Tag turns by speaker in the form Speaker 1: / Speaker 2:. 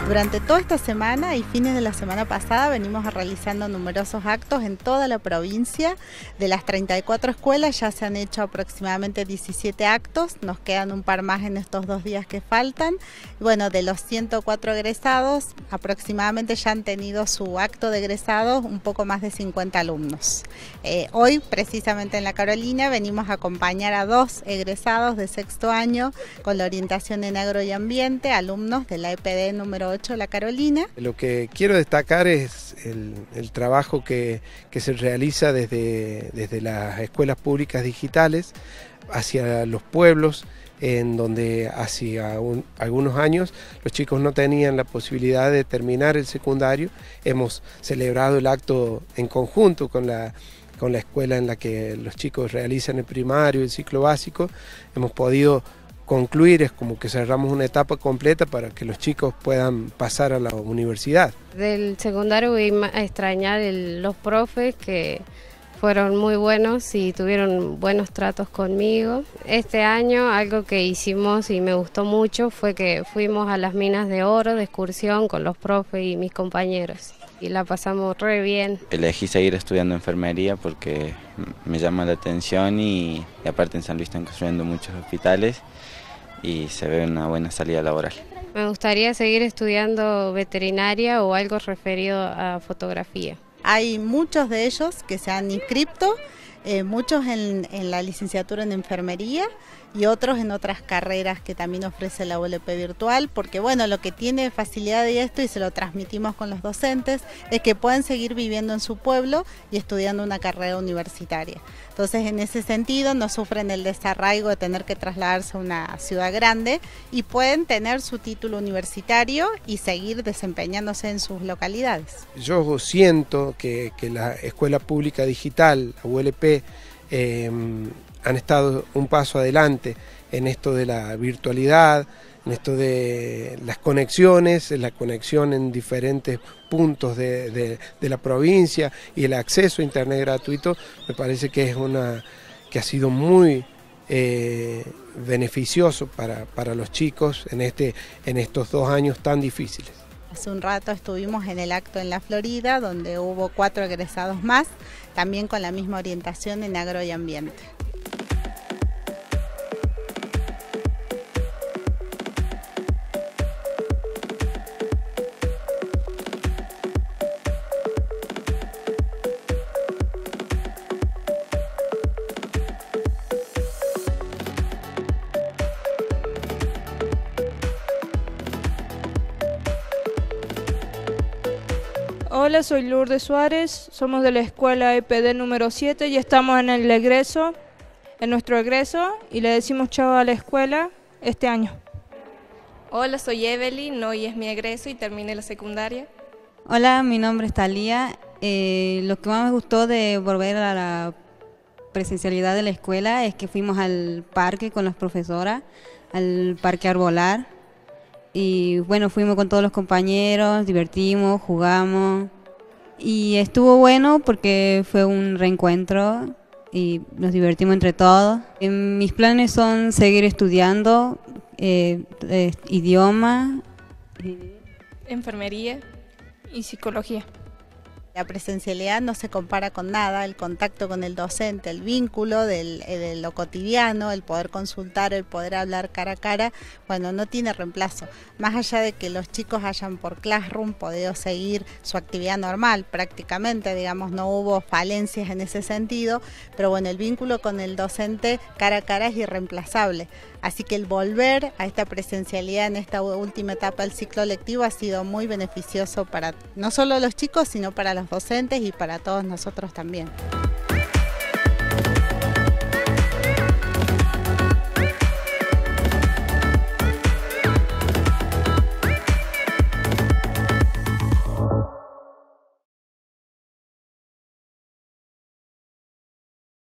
Speaker 1: Durante toda esta semana y fines de la semana pasada venimos realizando numerosos actos en toda la provincia. De las 34 escuelas ya se han hecho aproximadamente 17 actos, nos quedan un par más en estos 2 días que faltan. Bueno, de los 104 egresados, aproximadamente ya han tenido su acto de egresados un poco más de 50 alumnos. Hoy, precisamente en La Carolina, venimos a acompañar a 2 egresados de sexto año con la orientación en agro y ambiente, alumnos de la EPD número 8 La Carolina.
Speaker 2: Lo que quiero destacar es el trabajo que se realiza desde las escuelas públicas digitales hacia los pueblos, en donde hace algunos años los chicos no tenían la posibilidad de terminar el secundario. Hemos celebrado el acto en conjunto con la escuela en la que los chicos realizan el primario, el ciclo básico. Hemos podido concluir, es como que cerramos una etapa completa para que los chicos puedan pasar a la universidad.
Speaker 3: Del secundario voy a extrañar los profes que fueron muy buenos y tuvieron buenos tratos conmigo. Este año algo que hicimos y me gustó mucho fue que fuimos a las minas de oro de excursión con los profes y mis compañeros y la pasamos re bien.
Speaker 4: Elegí seguir estudiando enfermería porque me llama la atención y aparte en San Luis están construyendo muchos hospitales y se ve una buena salida laboral.
Speaker 3: Me gustaría seguir estudiando veterinaria o algo referido a fotografía.
Speaker 1: Hay muchos de ellos que se han inscrito, muchos en la licenciatura en enfermería y otros en otras carreras que también ofrece la ULP virtual, porque bueno, lo que tiene facilidad de esto, y se lo transmitimos con los docentes, es que pueden seguir viviendo en su pueblo y estudiando una carrera universitaria. Entonces, en ese sentido, no sufren el desarraigo de tener que trasladarse a una ciudad grande y pueden tener su título universitario y seguir desempeñándose en sus localidades.
Speaker 2: Yo siento que la escuela pública digital, la ULP, han estado un paso adelante en esto de la virtualidad, en esto de las conexiones, la conexión en diferentes puntos de la provincia y el acceso a internet gratuito. Me parece que es que ha sido muy beneficioso para los chicos en estos 2 años tan difíciles.
Speaker 1: Hace un rato estuvimos en el acto en La Florida, donde hubo 4 egresados más, también con la misma orientación en agro y ambiente.
Speaker 5: Hola, soy Lourdes Suárez, somos de la escuela EPD número 7 y estamos en el egreso, en nuestro egreso, y le decimos chao a la escuela este año.
Speaker 6: Hola, soy Evelyn, hoy es mi egreso y terminé la secundaria.
Speaker 7: Hola, mi nombre es Talía. Lo que más me gustó de volver a la presencialidad de la escuela es que fuimos al parque con las profesoras, al parque Arbolar. Y bueno, fuimos con todos los compañeros, divertimos, jugamos y estuvo bueno porque fue un reencuentro y nos divertimos entre todos. Mis planes son seguir estudiando idioma,
Speaker 6: enfermería
Speaker 5: y psicología.
Speaker 1: La presencialidad no se compara con nada, el contacto con el docente, el vínculo de lo cotidiano, el poder consultar, el poder hablar cara a cara, bueno, no tiene reemplazo. Más allá de que los chicos hayan por Classroom podido seguir su actividad normal prácticamente, digamos, no hubo falencias en ese sentido, pero bueno, el vínculo con el docente cara a cara es irreemplazable. Así que el volver a esta presencialidad en esta última etapa del ciclo lectivo ha sido muy beneficioso para no solo los chicos, sino para los docentes y para todos nosotros también.